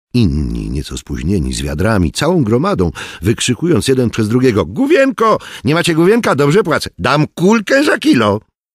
Inni, nieco spóźnieni, z wiadrami, całą gromadą, wykrzykując jeden przez drugiego: Główienko! Nie macie główienka? Dobrze płacę. Dam kulkę za kilo.